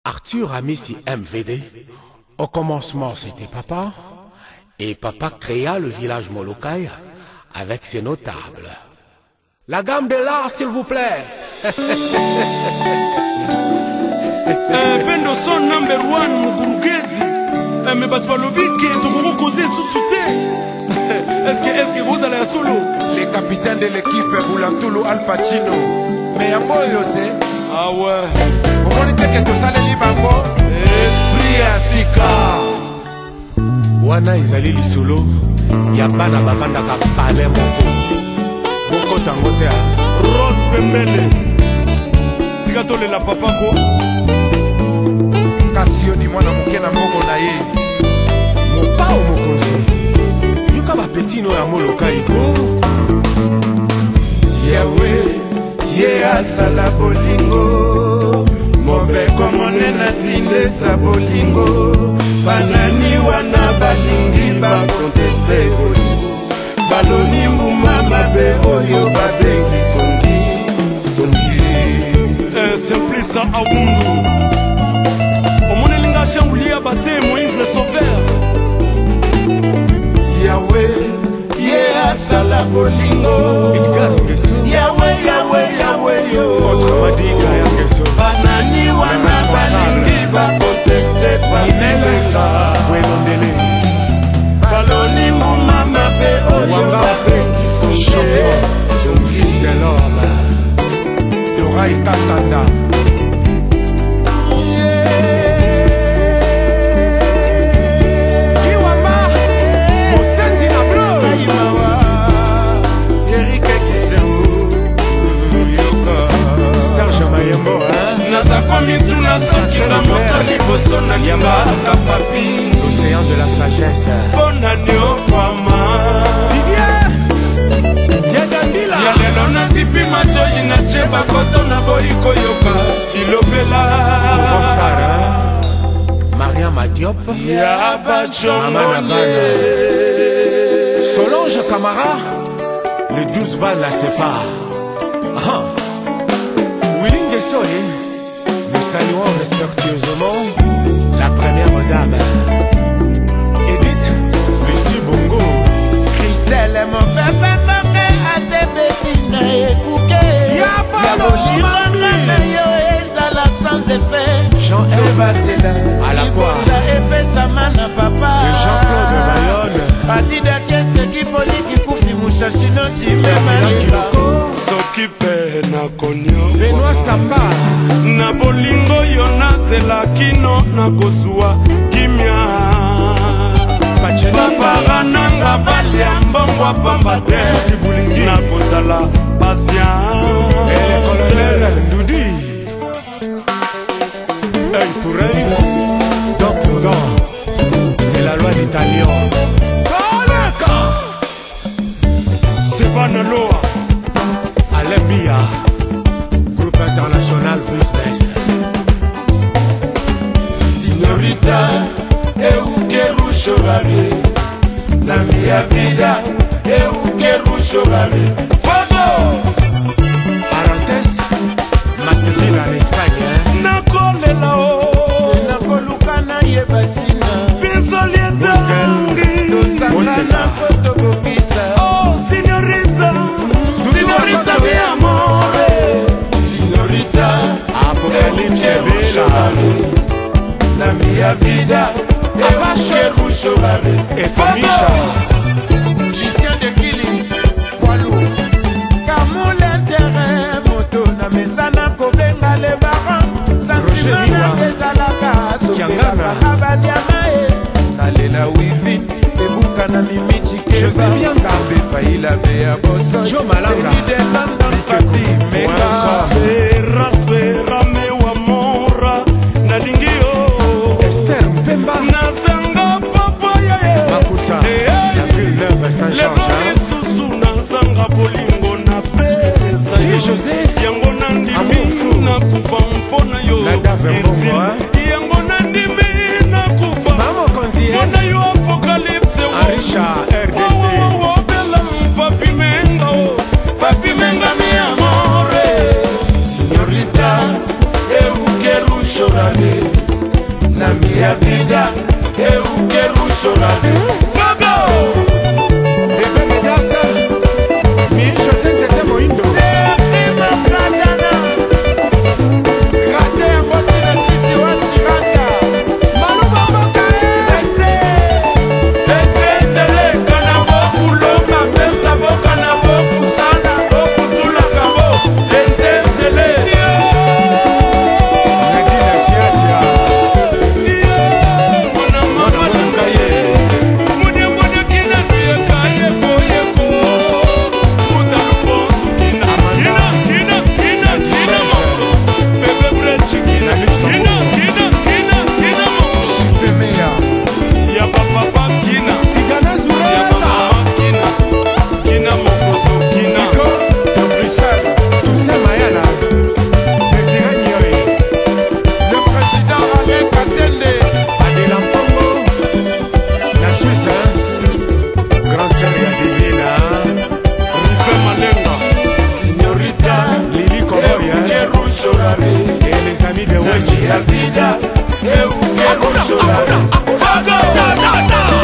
Arthur a mis ici MVD. Au commencement, c'était papa. Et papa créa le village Molokai avec ses notables. La gamme de l'art, s'il vous plaît. Pendo son number one mugurugezi. Me batu balobiki tokoko koze susute. Est-ce que vous allez à solo? Les capitaines de l'équipe Boulantulu Al Pacino. Mais yango yote. Ah ouais. Comment on dit que tout ça les bango? Esprit asika. Wana izali lisolo. Yabana babanda ka pale moko. Moko tangote a. Rose Pembele. Sikatole la papa ko. Kasio di mwana moke na mbongo na ye. Mopa o mokonzi. Yuka ba petino ya Molokai ko. Yahweh, ye asala bolingo. Mobeko monena zinde sa bolingo. Banani wana balingi ba conteste bolingo. Baloni mbuma mabe oyo babengi songi. Simplice Awundu. Omonelinga Shangulia bate Moïse le sauveur. Yahweh, ye asala bolingo. Yahweh, Yahweh, Yahweh yo. Banani wana balingi ba conteste babenga. Baloni mbuma mabe oyo babengi Son fils de l'homme. Dorai Kasanda. Mituna sokinga moto liboso na nyamba kapapi. L'océan de la sagesse. Bonani okwama Diagandila. ya lelo nazipi matoyi na cheba koto na boyiko yoka ilobela Mariam Diop. ya bachomone Solange Camara. Les 12 balles la CFA. Willing Gessoye. Nous saluons respectueusement la première dame Edith Lucie Bongo. Christelle mon papa mame atebekina ekuke ya bolingana na yo ezala sans effet. Jean-Eve à la quoi epesama na papa Jean-Claude Bayonne. batida keseki poliki kufi mushashino chimemaliba soki pe na konyo Benoît Samba. Na bolingo yo nazela kino na kosuwa kimia. Bapara nanga balia mbongwa pamba te. Na kozala patient. Et le colonel Ndoudi. Œil pour œil, dent pour dent. C'est la loi du talion. C'est pas de loi. Alain Bia. Groupe international Fusbes. Signorita eukerushorare na mia vida eukerushorare fogo Parenthèse. Masseville en Espagne. Nakolela o. nakoluka na ye batina Bizolietangi. tosangana po tokokisa. Oh, signorita. Signorita mi amore. Signorita Apocalypse eukerushorare na mia vida eukerushorare Et Famisha. Lucien de Kili Poilou Kamule terre moto na mesana kobenga le baran Santimana ezalaka sokela abadiama nalela wifi ebuka na mimichi keba Be faila bea boso Jo Malanga. de London Papi Mega Spera, spera mewa mora. Nalingi yo. Esther Mpemba. Nazanga papa ya. Makusa. La ville neuve Saint-Georges. Susu nazanga bolingo na pesa Dis José. yango nandimi Amour fou. na kufa mpona yo Nada Verbongo, yango nandimi na kufa Maman Konzie. mpona yo apocalypse Arisha RDC. obela papi menga mi amore na minha vida eu quero chorar. Bebê Mediaça, mi José Nzete Moindo. Na minha vida eu quero chorar.